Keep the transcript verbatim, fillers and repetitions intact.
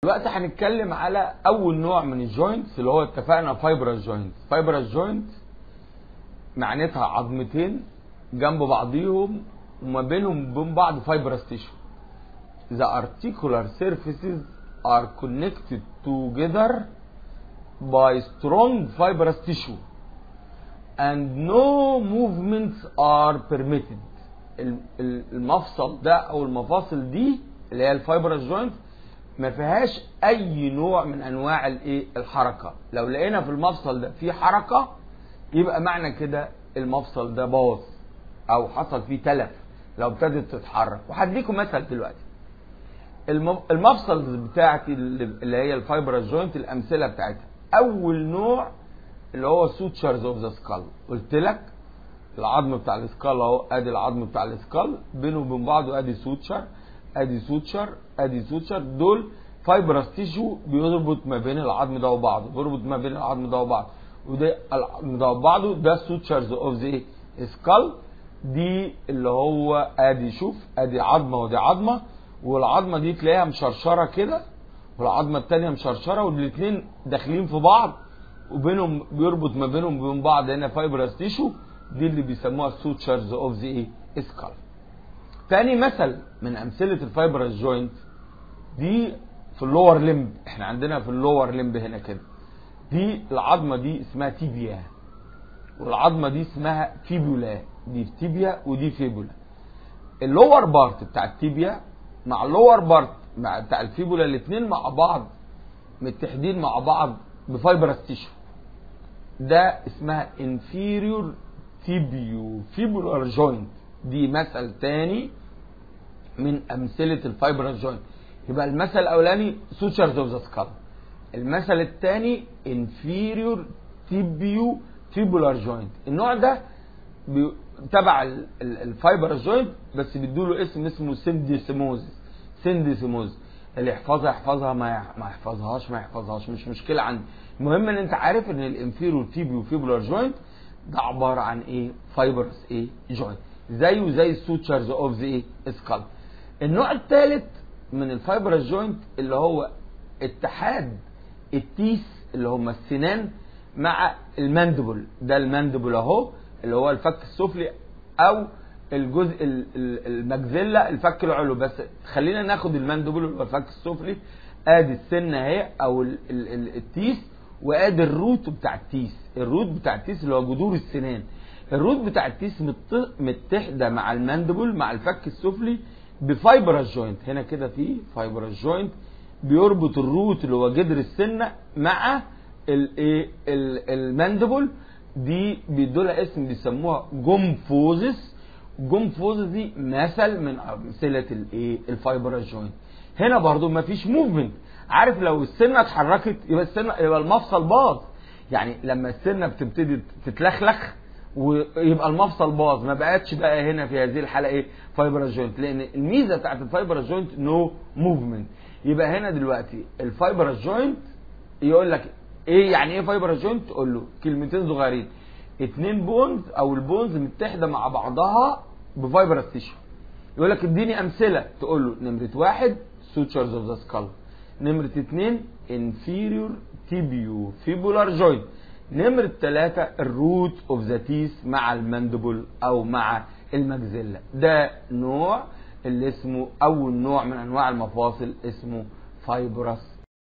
دلوقتي هنتكلم على اول نوع من الجوينتس اللي هو اتفقنا فايبرس جوينت. فايبرس جوينت معناتها عظمتين جنب بعضيهم وما بينهم وبين بعض فايبرس تيشو. The articular surfaces are connected together by strong fibrous tissue and no movements are permitted. المفصل ده او المفاصل دي اللي هي الفايبرس جوينت ما فيهاش اي نوع من انواع الايه الحركه. لو لقينا في المفصل ده في حركه يبقى معنى كده المفصل ده باظ او حصل فيه تلف لو ابتدت تتحرك. وهديكم مثل دلوقتي. المفصل بتاعتي اللي هي الفايبرس جوينت الامثله بتاعتها اول نوع اللي هو سوتشرز اوف ذا سكال. قلت لك العظم بتاع السكال اهو، ادي العظم بتاع السكال بينه وبين بعضه ادي سوتشر ادي سوتشر ادي سوتشر. دول فايبرس تيشو بيربط ما بين العظم ده وبعضه، بيربط ما بين العظم ده وبعضه وده العظم ده وبعضه. ده سوتشرز اوف ذا سكال. دي اللي هو ادي شوف ادي عظمه ودي عظمه، والعظمه دي تلاقيها مشرشره كده والعظمه الثانيه مشرشره والاثنين داخلين في بعض وبينهم بيربط ما بينهم وبين بعض هنا فايبرس تيشو. دي اللي بيسموها سوتشرز اوف ذا سكال. تاني مثل من امثله الفايبرس جوينت دي في اللور لمب. احنا عندنا في اللور لمب هنا كده دي العظمه دي اسمها تيبيا والعظمه دي اسمها فيبولا. دي تيبيا ودي فيبولا. اللور بارت بتاع التيبيا مع اللور بارت مع بتاع الفيبولا الاثنين مع بعض متحدين مع بعض بفايبرس تيشو. ده اسمها inferior tibio-fibular joint. دي مثل تاني من امثله الفايبرس جوينت. يبقى المثل الاولاني سوتشرز اوف ذا سكال، المثل الثاني inferior tibio-fibular joint. النوع ده تبع الفايبرس جوينت بس بيدوله اسم اسمه سنديسيموزيس. سنديسيموزيس اللي يحفظها يحفظها ما ما يحفظهاش ما يحفظهاش مش مشكله عندي. المهم ان انت عارف ان الانفيريور تيبيو-فيبولار جوينت ده عباره عن ايه؟ فايبرس ايه جوينت زيه زي السوتشرز اوف ذا ايه سكال. النوع الثالث من الفايبرس جوينت اللي هو اتحاد التيس اللي هم السنان مع الماندبل. ده الماندبل اهو اللي هو الفك السفلي او الجزء المجزله الفك العلوي. بس خلينا ناخد الماندبل اللي هو الفك السفلي. ادي السنه اهي او التيس وادي الروت بتاع التيس. الروت بتاع التيس اللي هو جذور السنان. الروت بتاع التيس متحده مع الماندبل مع الفك السفلي بفايبرس جوينت. هنا كده في فايبرس جوينت بيربط الروت اللي هو جذر السنه مع الايه الماندبل. دي بيدولها اسم بيسموها جومفوزس. جومفوزس دي مثل من امثله الايه الفايبرس جوينت. هنا برضو ما فيش موفمنت. عارف لو السنه اتحركت يبقى السنه يبقى المفصل باظ. يعني لما السنه بتبتدي تتلخلخ ويبقى المفصل باظ ما بقتش بقى هنا في هذه الحاله ايه فايبرس جوينت، لان الميزه بتاعت الفايبرس جوينت نو موفمنت. يبقى هنا دلوقتي الفايبرس جوينت يقول لك ايه يعني ايه فايبرس جوينت؟ تقول له كلمتين صغيرين. اتنين بونز او البونز متحده مع بعضها بفايبرس تيشو. يقول لك اديني امثله، تقول له نمره واحد سوتشرز اوف ذا سكال، نمره اتنين انفيريور تيبيو فيبولار جوينت، نمره ثلاثه الروت اوف ذا تيس مع الماندبل او مع المجزله. ده نوع اللي اسمه اول نوع من انواع المفاصل اسمه فايبرس